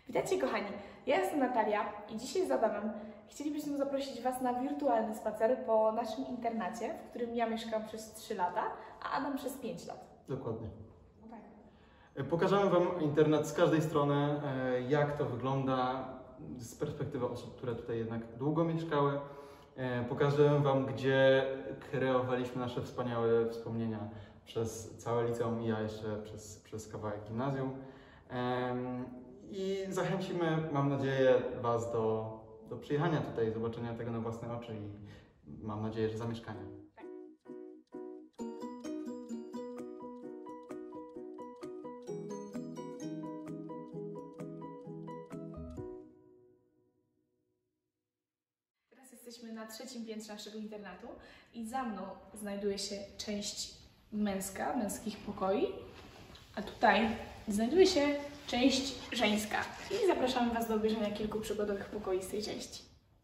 Witajcie kochani, ja jestem Natalia i dzisiaj z Adamem chcielibyśmy zaprosić Was na wirtualny spacer po naszym internacie, w którym ja mieszkam przez 3 lata, a Adam przez 5 lat. Dokładnie. No tak. Pokażemy Wam internat z każdej strony, jak to wygląda z perspektywy osób, które tutaj jednak długo mieszkały. Pokażemy Wam, gdzie kreowaliśmy nasze wspaniałe wspomnienia przez całe liceum i ja jeszcze przez kawałek gimnazjum. I zachęcimy, mam nadzieję, Was do przyjechania tutaj, zobaczenia tego na własne oczy i mam nadzieję, że zamieszkania. Teraz jesteśmy na 3. piętrze naszego internatu i za mną znajduje się część męska, męskich pokoi, a tutaj znajduje się część żeńska. I zapraszamy Was do obejrzenia kilku przygodowych pokoi z tej części.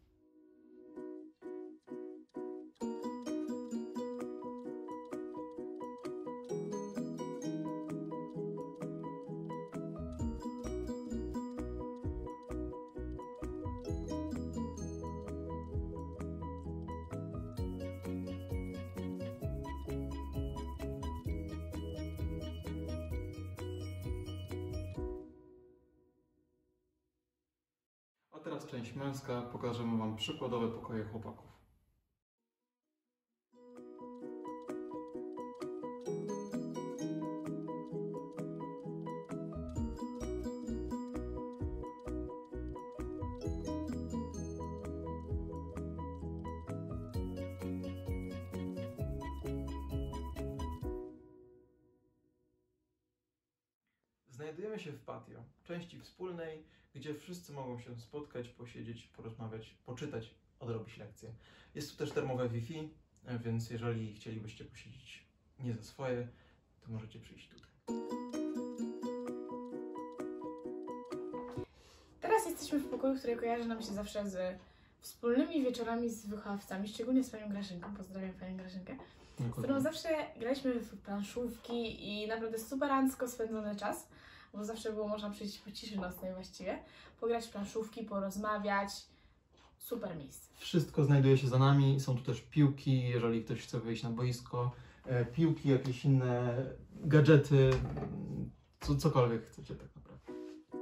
A teraz część męska, pokażemy Wam przykładowe pokoje chłopaków. Znajdujemy się w patio, części wspólnej, gdzie wszyscy mogą się spotkać, posiedzieć, porozmawiać, poczytać, odrobić lekcje. Jest tu też darmowe Wi-Fi, więc jeżeli chcielibyście posiedzieć nie za swoje, to możecie przyjść tutaj. Teraz jesteśmy w pokoju, który kojarzy nam się zawsze z wspólnymi wieczorami z wychowawcami, szczególnie z panią Grażynką. Pozdrawiam panią Grażynkę, z którą zawsze graliśmy w planszówki i naprawdę superancko spędzony czas, bo zawsze było można przyjść po ciszy nocnej właściwie, pograć w planszówki, porozmawiać. Super miejsce. Wszystko znajduje się za nami, są tu też piłki, jeżeli ktoś chce wyjść na boisko, piłki, jakieś inne gadżety, cokolwiek chcecie tak naprawdę.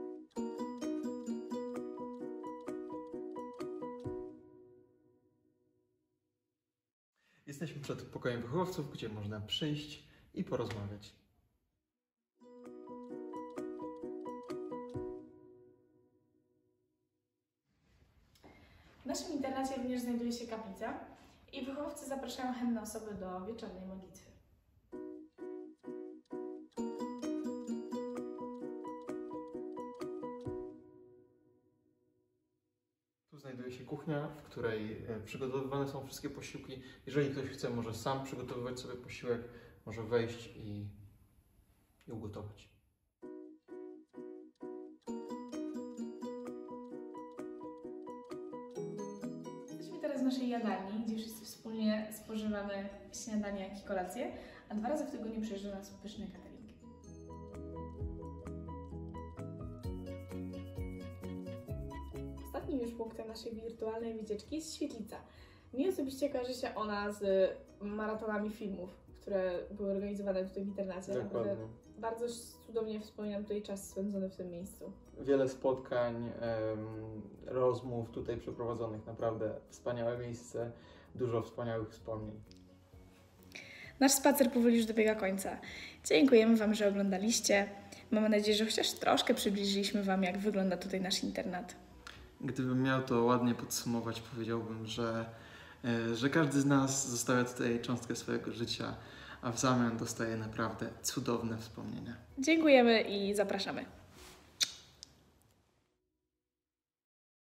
Jesteśmy przed pokojem wychowawców, gdzie można przyjść i porozmawiać. W naszym internacie również znajduje się kaplica i wychowawcy zapraszają chętne osoby do wieczornej modlitwy. Tu znajduje się kuchnia, w której przygotowywane są wszystkie posiłki. Jeżeli ktoś chce, może sam przygotowywać sobie posiłek, może wejść i ugotować. Jesteśmy teraz w naszej jadalni, gdzie wszyscy wspólnie spożywamy śniadanie, jak i kolację, a 2 razy w tygodniu przyjeżdża nas pyszny catering. Ostatnim już punktem naszej wirtualnej wycieczki jest świetlica. Mi osobiście kojarzy się ona z maratonami filmów, które były organizowane tutaj w internacie. Dokładnie. Bardzo cudownie wspominam tutaj czas spędzony w tym miejscu. Wiele spotkań, rozmów tutaj przeprowadzonych, naprawdę wspaniałe miejsce, dużo wspaniałych wspomnień. Nasz spacer powoli już dobiega końca. Dziękujemy Wam, że oglądaliście. Mamy nadzieję, że chociaż troszkę przybliżyliśmy Wam, jak wygląda tutaj nasz internat. Gdybym miał to ładnie podsumować, powiedziałbym, że każdy z nas zostawia tutaj cząstkę swojego życia, a w zamian dostaje naprawdę cudowne wspomnienia. Dziękujemy i zapraszamy.